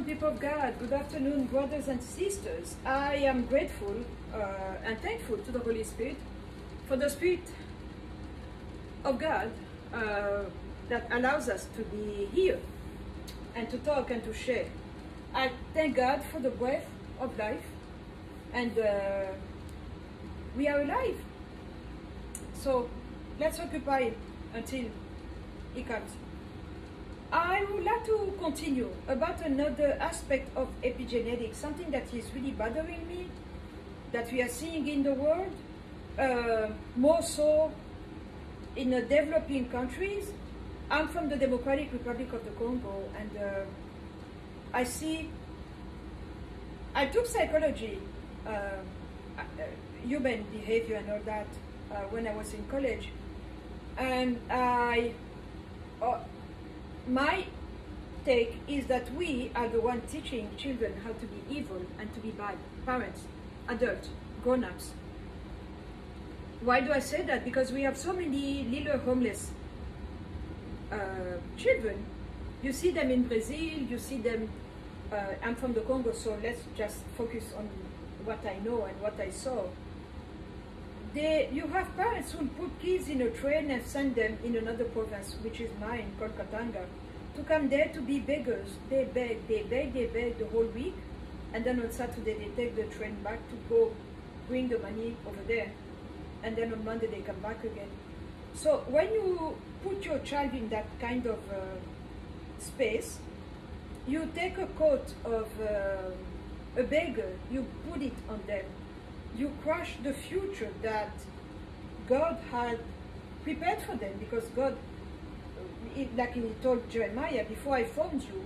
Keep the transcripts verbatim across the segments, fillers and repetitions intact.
people of God. Good afternoon, brothers and sisters. I am grateful uh, and thankful to the Holy Spirit for the Spirit of God uh, that allows us to be here and to talk and to share. I thank God for the breath of life, and uh, we are alive. So let's occupy until He comes. I would like to continue about another aspect of epigenetics, something that is really bothering me, that we are seeing in the world, uh, more so in the developing countries. I'm from the Democratic Republic of the Congo, and uh, I see, I took psychology, uh, uh, human behavior and all that uh, when I was in college, and I, uh, my take is that we are the one teaching children how to be evil and to be bad, parents, adults, grown-ups. Why do I say that? Because we have so many little homeless uh, children. You see them in Brazil, you see them, uh, I'm from the Congo, so let's just focus on what I know and what I saw. They, you have parents who put kids in a train and send them in another province, which is mine, called Katanga, to come there to be beggars. They beg, they beg, they beg the whole week, and then on Saturday they take the train back to go bring the money over there, and then on Monday they come back again. So when you put your child in that kind of uh, space, you take a coat of uh, a beggar, you put it on them. You crush the future that God had prepared for them, because God, it, like He told Jeremiah, before I formed you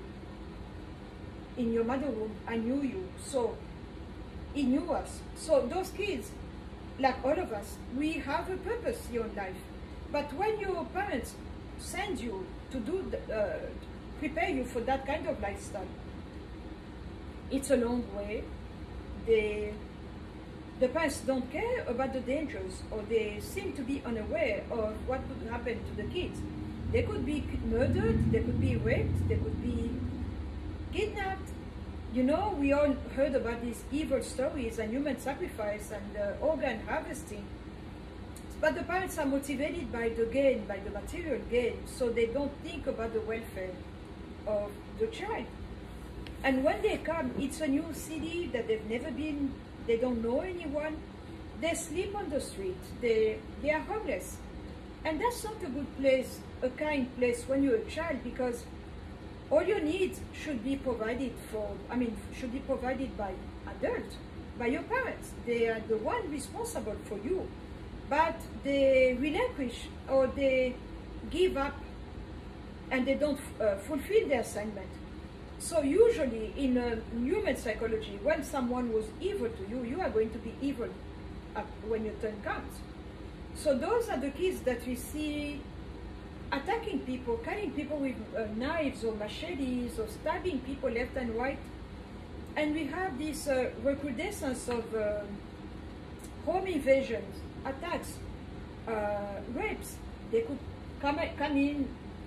in your mother womb, I knew you. So He knew us. So those kids, like all of us, we have a purpose here in life. But when your parents send you to do, the, uh, prepare you for that kind of lifestyle, it's a long way. They The parents don't care about the dangers, or they seem to be unaware of what could happen to the kids. They could be murdered, they could be raped, they could be kidnapped. You know, we all heard about these evil stories and human sacrifice and uh, organ harvesting. But the parents are motivated by the gain, by the material gain, so they don't think about the welfare of the child. And when they come, it's a new city that they've never been. They don't know anyone. They sleep on the street. They, they are homeless. And that's not a good place, a kind place when you're a child, because all your needs should be provided for, I mean, should be provided by adults, by your parents. They are the one responsible for you. But they relinquish, or they give up, and they don't uh, fulfill their assignment. So usually in uh, human psychology, when someone was evil to you, you are going to be evil uh, when your turn comes. So those are the kids that we see attacking people, killing people with uh, knives or machetes, or stabbing people left and right. And we have this uh, recrudescence of uh, home invasions, attacks, uh, rapes. They could come, come in,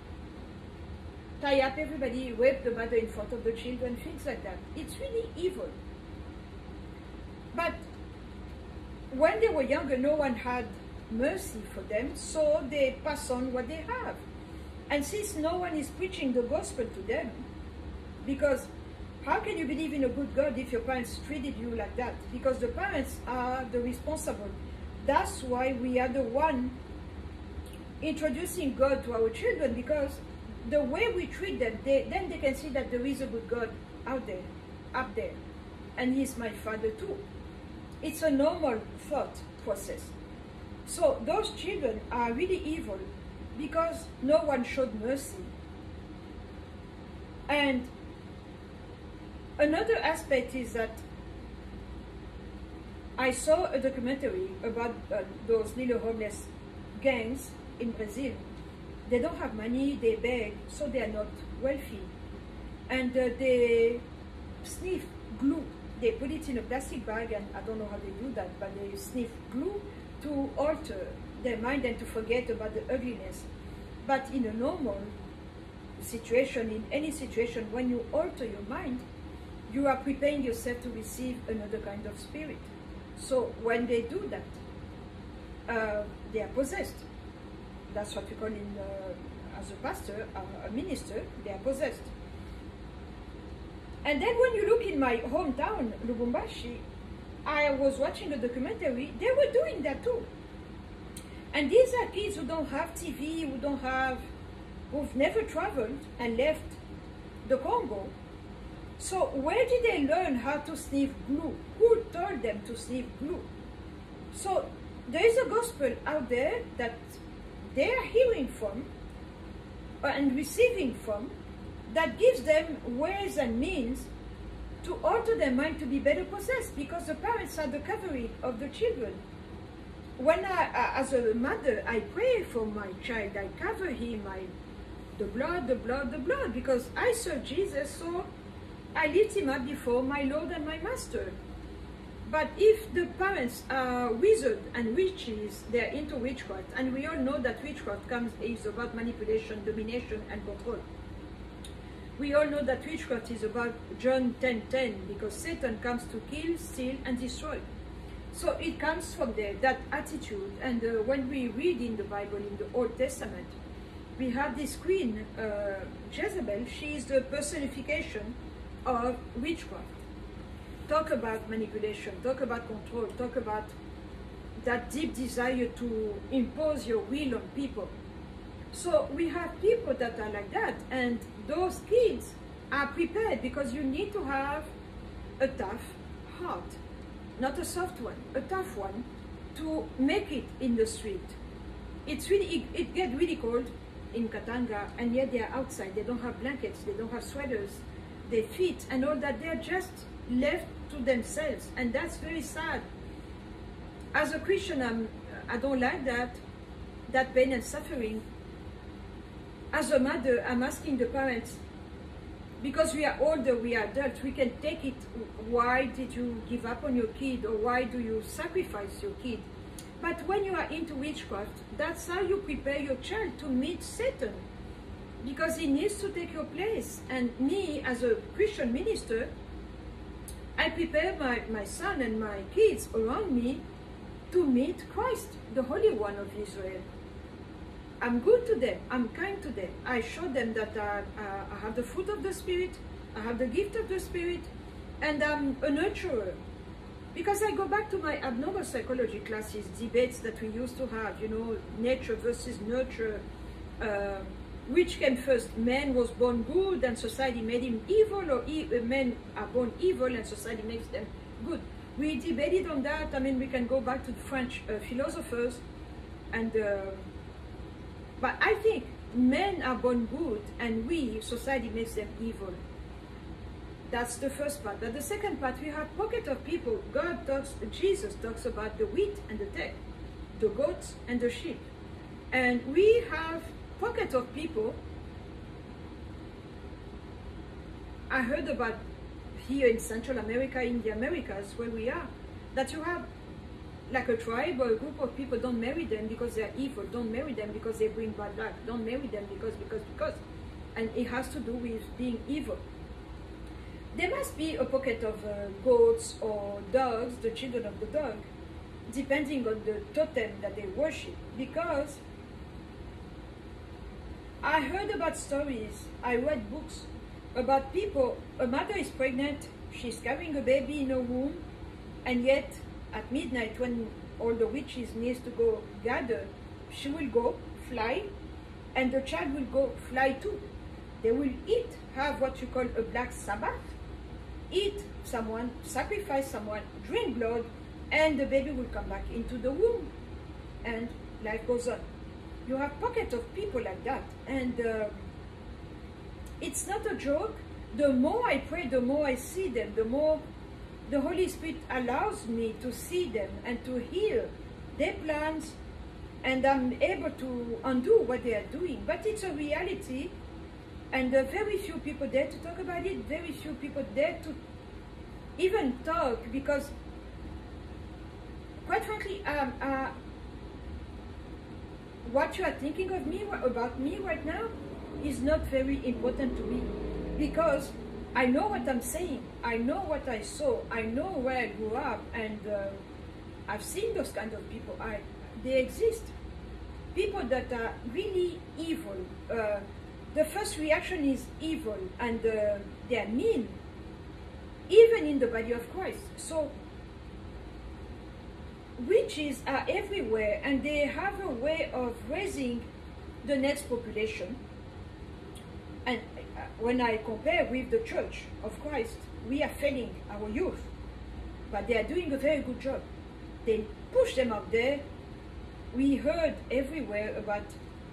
tie up everybody, rape the mother in front of the children, things like that. It's really evil. But when they were younger, no one had mercy for them, so they pass on what they have. And since no one is preaching the gospel to them, because how can you believe in a good God if your parents treated you like that? Because the parents are the responsible. That's why we are the one introducing God to our children, because the way we treat them, they, then they can see that there is a good God out there, up there, and He's my Father too. It's a normal thought process. So those children are really evil because no one showed mercy. And another aspect is that I saw a documentary about uh, those little homeless gangs in Brazil. They don't have money, they beg, so they are not wealthy. And uh, they sniff glue. They put it in a plastic bag, and I don't know how they do that, but they sniff glue to alter their mind and to forget about the ugliness. But in a normal situation, in any situation, when you alter your mind, you are preparing yourself to receive another kind of spirit. So when they do that, uh, they are possessed. That's what we call in, uh, as a pastor, uh, a minister, they are possessed. And then when you look in my hometown, Lubumbashi, I was watching a documentary, they were doing that too. And these are kids who don't have T V, who don't have, who've never traveled and left the Congo. So where did they learn how to sniff glue? Who told them to sniff glue? So there is a gospel out there that they are hearing from and receiving from that gives them ways and means to alter their mind to be better possessed, because the parents are the covering of the children. When I, uh, as a mother, I pray for my child, I cover him, I, the blood, the blood, the blood, because I serve Jesus, so I lift him up before my Lord and my Master. But if the parents are wizards and witches, they're into witchcraft, and we all know that witchcraft comes is about manipulation, domination, and control. We all know that witchcraft is about John ten ten, because Satan comes to kill, steal, and destroy. So it comes from there, that attitude. And uh, when we read in the Bible, in the Old Testament, we have this queen, uh, Jezebel. She is the personification of witchcraft. Talk about manipulation, talk about control, talk about that deep desire to impose your will on people. So we have people that are like that, and those kids are prepared, because you need to have a tough heart, not a soft one, a tough one, to make it in the street. It's really, it, it gets really cold in Katanga, and yet they are outside. They don't have blankets, they don't have sweaters, their feet and all that. They're just left to themselves, and that's very sad. As a Christian, I'm, I don't like that, that pain and suffering. As a mother, I'm asking the parents, because we are older, we are adults, we can take it. Why did you give up on your kid, or why do you sacrifice your kid? But when you are into witchcraft, that's how you prepare your child to meet Satan, because he needs to take your place. And me, as a Christian minister, I prepare my, my son and my kids around me to meet Christ, the Holy One of Israel. I'm good to them, I'm kind to them. I show them that I, uh, I have the fruit of the Spirit, I have the gift of the Spirit, and I'm a nurturer. Because I go back to my abnormal psychology classes, debates that we used to have, you know, nature versus nurture. Uh, which came first? Man was born good and society made him evil, or e men are born evil and society makes them good? We debated on that. I mean, we can go back to the French uh, philosophers, and uh, but I think men are born good and we, society, makes them evil. That's the first part. But the second part, we have pocket of people. God talks, Jesus talks about the wheat and the tares, the goats and the sheep. And we have pocket of people. I heard about here in Central America, in the Americas, where we are, that you have like a tribe or a group of people. Don't marry them because they're evil. Don't marry them because they bring bad luck. Don't marry them because, because, because. And it has to do with being evil. There must be a pocket of uh, goats or dogs, the children of the dog, depending on the totem that they worship. Because I heard about stories, I read books about people, a mother is pregnant, she's carrying a baby in her womb, and yet at midnight when all the witches needs to go gather, she will go fly, and the child will go fly too. They will eat, have what you call a black Sabbath, eat someone, sacrifice someone, drink blood, and the baby will come back into the womb, and life goes on. You have pockets of people like that, and uh, it's not a joke. The more I pray, the more I see them, the more the Holy Spirit allows me to see them and to hear their plans, and I'm able to undo what they are doing. But it's a reality, and uh, very few people dare to talk about it, very few people dare to even talk, because quite frankly, um, uh, what you are thinking of me, about me right now, is not very important to me, because I know what I'm saying. I know what I saw. I know where I grew up, and uh, I've seen those kind of people. I, they exist. People that are really evil. Uh, the first reaction is evil, and uh, they are mean, even in the body of Christ. So witches are everywhere, and they have a way of raising the next population. And when I compare with the Church of Christ, we are failing our youth, but they are doing a very good job. They push them out there. We heard everywhere about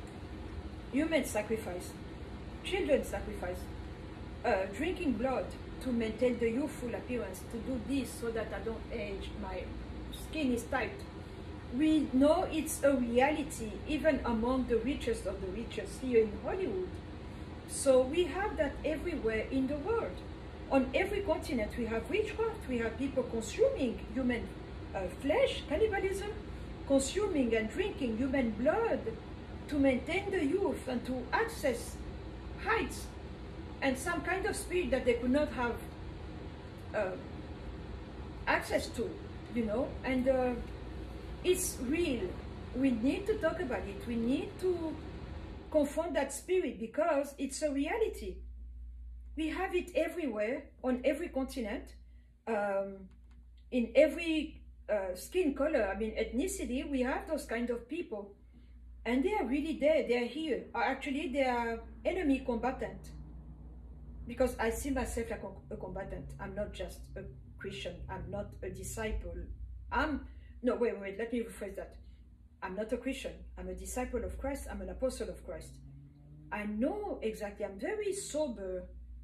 human sacrifice, children sacrifice, uh, drinking blood to maintain the youthful appearance, to do this so that I don't age, my skin is tight. We know it's a reality, even among the richest of the richest here in Hollywood. So we have that everywhere in the world. On every continent we have witchcraft, we have people consuming human uh, flesh, cannibalism, consuming and drinking human blood to maintain the youth and to access heights and some kind of spirit that they could not have uh, access to, you know. And uh, it's real. We need to talk about it. We need to confront that spirit because it's a reality. We have it everywhere, on every continent, um, in every uh, skin color, I mean ethnicity. We have those kind of people, and they are really there. They are here. Uh, actually, they are enemy combatant, because I see myself like a, a combatant. I'm not just a Christian. I'm not a disciple. I'm no wait wait. Let me rephrase that. I'm not a Christian. I'm a disciple of Christ. I'm an apostle of Christ. I know exactly. I'm very sober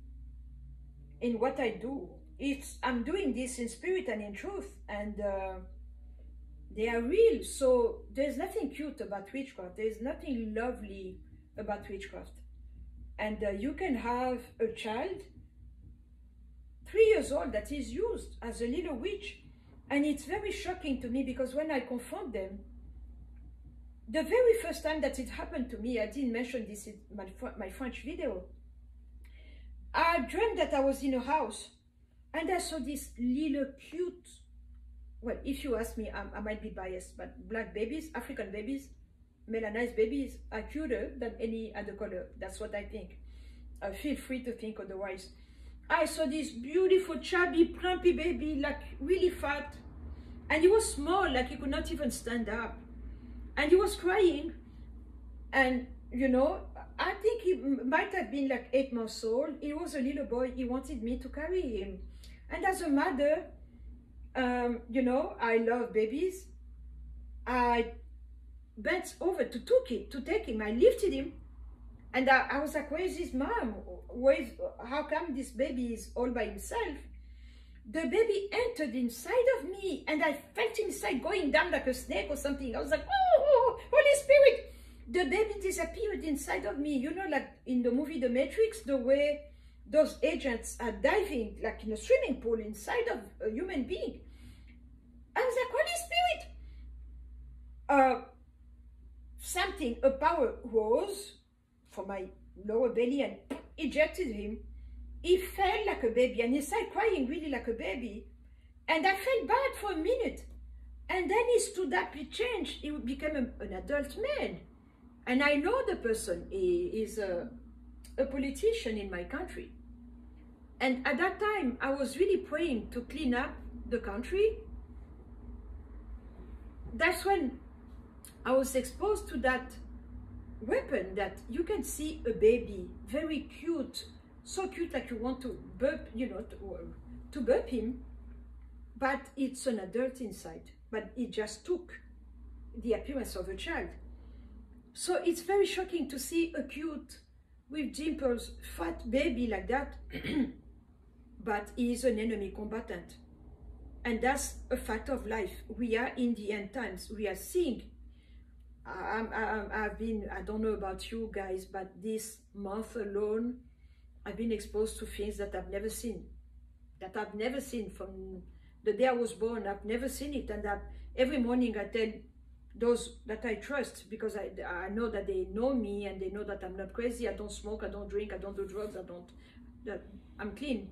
in what I do. It's I'm doing this in spirit and in truth, and uh, they are real. So there's nothing cute about witchcraft. There's nothing lovely about witchcraft. And uh, you can have a child, three years old, that is used as a little witch, and it's very shocking to me because when I confront them. The very first time that it happened to me, I didn't mention this in my, my French video. I dreamed that I was in a house and I saw this little cute, well, if you ask me, I, I might be biased, but black babies, African babies, melanized babies are cuter than any other color. That's what I think. Uh, feel free to think otherwise. I saw this beautiful, chubby, plumpy baby, like really fat, and he was small, like he could not even stand up. And he was crying, and you know, I think he might have been like eight months old. He was a little boy. He wanted me to carry him. And as a mother, um, you know, I love babies. I bent over to take it, to take him. I lifted him, and I, I was like, "Where is his mom? Where is, how come this baby is all by himself?" The baby entered inside of me, and I felt inside going down like a snake or something. I was like, "Oh, Holy Spirit!" The baby disappeared inside of me. You know, like in the movie The Matrix, the way those agents are diving, like in a swimming pool, inside of a human being. I was like, "Holy Spirit!" Uh, something, a power rose from my lower belly and ejected him. He fell like a baby, and he started crying really like a baby. And I felt bad for a minute. And then he stood up, he changed, he became a, an adult man. And I know the person, he is a, a politician in my country. And at that time, I was really praying to clean up the country. That's when I was exposed to that weapon that you can see a baby, very cute, so cute, like you want to burp, you know, to, to burp him, but it's an adult inside, but it just took the appearance of a child. So it's very shocking to see a cute, with dimples, fat baby like that, but he is an enemy combatant. And that's a fact of life. We are in the end times. We are seeing, I'm, I'm, I've been, I don't know about you guys, but this month alone, I've been exposed to things that I've never seen, that I've never seen from the day I was born. I've never seen it. And that every morning I tell those that I trust, because I, I know that they know me and they know that I'm not crazy. I don't smoke, I don't drink, I don't do drugs, I don't that I'm clean.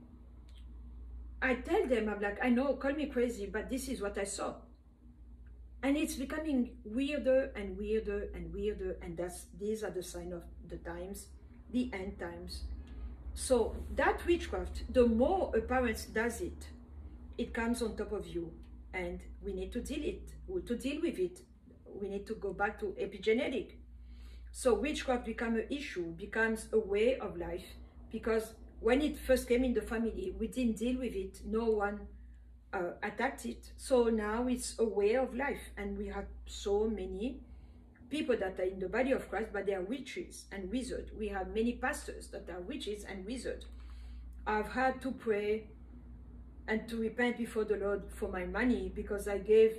I tell them, I'm like, I know, call me crazy, but this is what I saw. And it's becoming weirder and weirder and weirder, and that's these are the signs of the times, the end times. So that witchcraft, the more a parent does it, it comes on top of you, and we need to deal it. To deal with it, we need to go back to epigenetic. So witchcraft becomes an issue, becomes a way of life, because when it first came in the family, we didn't deal with it. No one uh, attacked it. So now it's a way of life, and we have so many people that are in the body of Christ, but they are witches and wizards. We have many pastors that are witches and wizards. I've had to pray and to repent before the Lord for my money, because I gave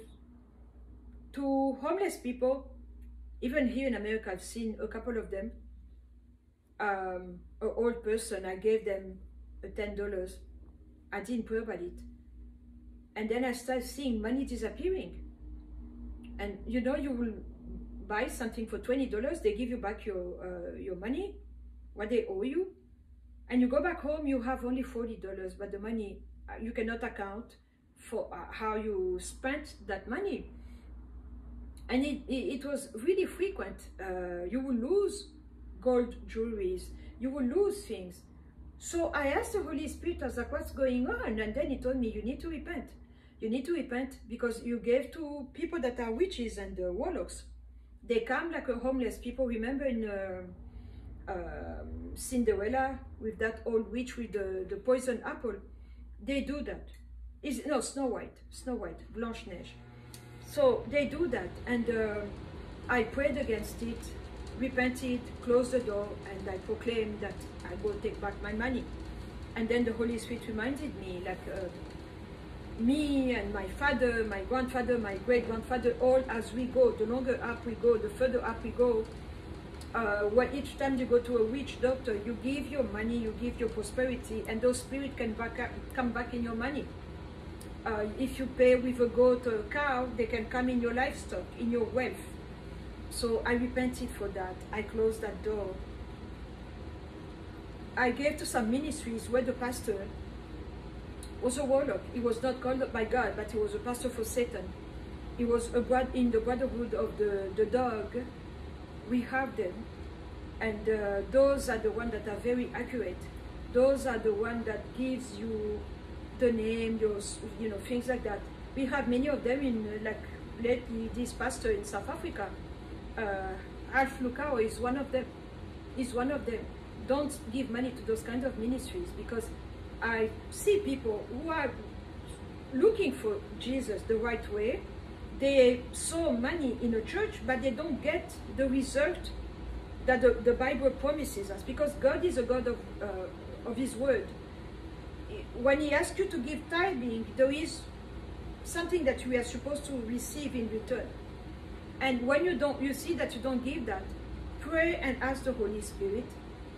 to homeless people. Even here in America, I've seen a couple of them. Um, an old person, I gave them ten dollars. I didn't pray about it. And then I started seeing money disappearing. And you know, you will buy something for twenty dollars, they give you back your, uh, your money, what they owe you. And you go back home, you have only forty dollars, but the money, uh, you cannot account for uh, how you spent that money. And it, it, it was really frequent. Uh, you will lose gold jewelries, you will lose things. So I asked the Holy Spirit, I was like, what's going on? And then he told me, you need to repent. You need to repent because you gave to people that are witches and uh, warlocks. They come like a homeless people. Remember in uh, uh, Cinderella with that old witch with the, the poison apple? They do that. Is no, Snow White, Snow White, Blanche-Neige. So they do that, and uh, I prayed against it, repented, closed the door, and I proclaimed that I will take back my money. And then the Holy Spirit reminded me, like uh, me and my father, my grandfather, my great-grandfather, all as we go, the longer up we go, the further up we go, uh, when each time you go to a witch doctor, you give your money, you give your prosperity, and those spirits can back up, come back in your money. Uh, if you pay with a goat or a cow, they can come in your livestock, in your wealth. So I repented for that. I closed that door. I gave to some ministries where the pastor was a warlock. He was not called by God, but he was a pastor for Satan. He was a brother in the brotherhood of the, the dog. We have them. And uh, those are the ones that are very accurate. Those are the ones that gives you the name, those, you know, things like that. We have many of them in, uh, like, lately, this pastor in South Africa, uh, Alf Lukao is one of them. Is one of them. Don't give money to those kinds of ministries, because I see people who are looking for Jesus the right way. They sow money in a church, but they don't get the result that the, the Bible promises us, because God is a God of, uh, of His word. When He asks you to give tithing, there is something that we are supposed to receive in return. And when you don't, you see that you don't give that, pray and ask the Holy Spirit.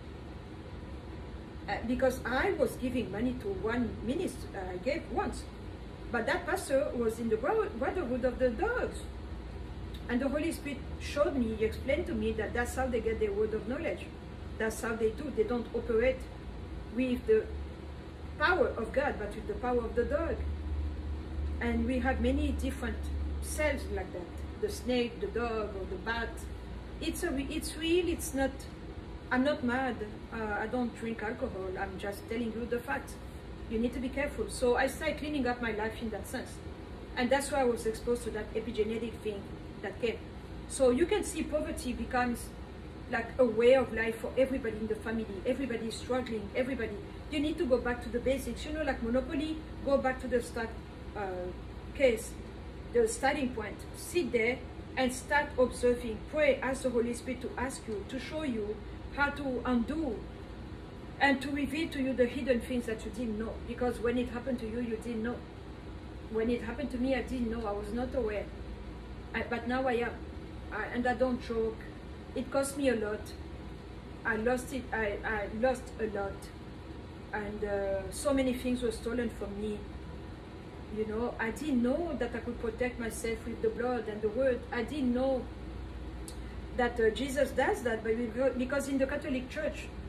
Uh, because I was giving money to one minister, uh, I gave once, but that pastor was in the brotherhood of the dogs. And the Holy Spirit showed me, He explained to me that that's how they get their word of knowledge. That's how they do. They don't operate with the power of God, but with the power of the dog. And we have many different cells like that. The snake, the dog, or the bat. It's a, it's real, it's not, I'm not mad. Uh, I don't drink alcohol. I'm just telling you the facts. You need to be careful. So I started cleaning up my life in that sense. And that's why I was exposed to that epigenetic thing that came. So you can see poverty becomes like a way of life for everybody in the family. Everybody is struggling, everybody. You need to go back to the basics. You know, like Monopoly, go back to the start uh, case, the starting point. Sit there and start observing. Pray, ask the Holy Spirit to ask you, to show you how to undo and to reveal to you the hidden things that you didn't know. Because when it happened to you, you didn't know. When it happened to me, I didn't know. I was not aware. I, but now I am. I, and I don't joke. It cost me a lot. I lost it. I, I lost a lot. And uh, so many things were stolen from me. You know, I didn't know that I could protect myself with the blood and the word. I didn't know that uh, Jesus does that, but because in the Catholic Church,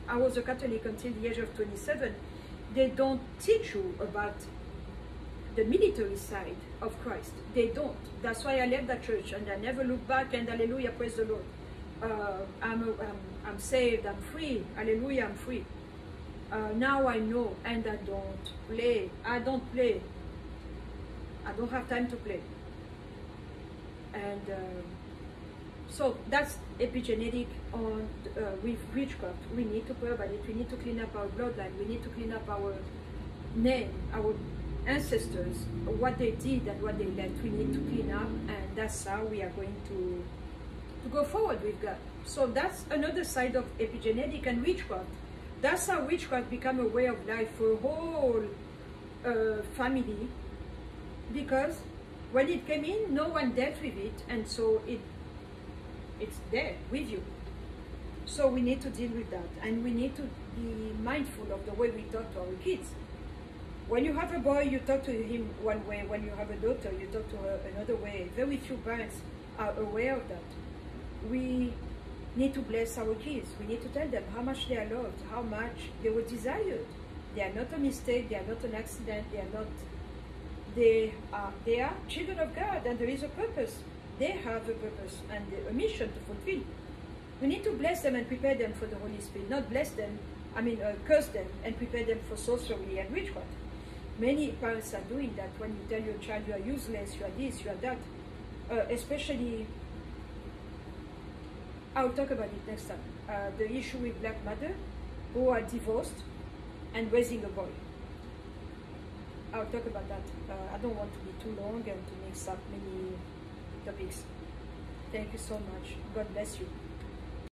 I was a Catholic until the age of twenty-seven. They don't teach you about the military side of Christ. They don't. That's why I left that church and I never look back, and hallelujah, praise the Lord. Uh, I'm, a, I'm, I'm saved, I'm free, hallelujah, I'm free. Uh, now I know, and I don't play. I don't play. I don't have time to play. And uh, so that's epigenetic on uh, with witchcraft. We need to pray about it. We need to clean up our bloodline. We need to clean up our name, our ancestors, what they did and what they left. We need to clean up, and that's how we are going to to go forward with God. So that's another side of epigenetic and witchcraft. That's how witchcraft become a way of life for a whole uh, family, because when it came in, no one dealt with it, and so it it's there with you. So we need to deal with that, and we need to be mindful of the way we talk to our kids. When you have a boy, you talk to him one way. When you have a daughter, you talk to her another way. Very few parents are aware of that. We need to bless our kids. We need to tell them how much they are loved, how much they were desired. They are not a mistake, they are not an accident, they are not, they are, they are children of God, and there is a purpose. They have a purpose and a mission to fulfill. We need to bless them and prepare them for the Holy Spirit, not bless them, I mean uh, curse them and prepare them for sorcery and witchcraft. Many parents are doing that. When you tell your child you are useless, you are this, you are that, uh, especially, I'll talk about it next time, uh, the issue with black mother who are divorced and raising a boy. I'll talk about that. Uh, I don't want to be too long and to mix up many topics. Thank you so much. God bless you.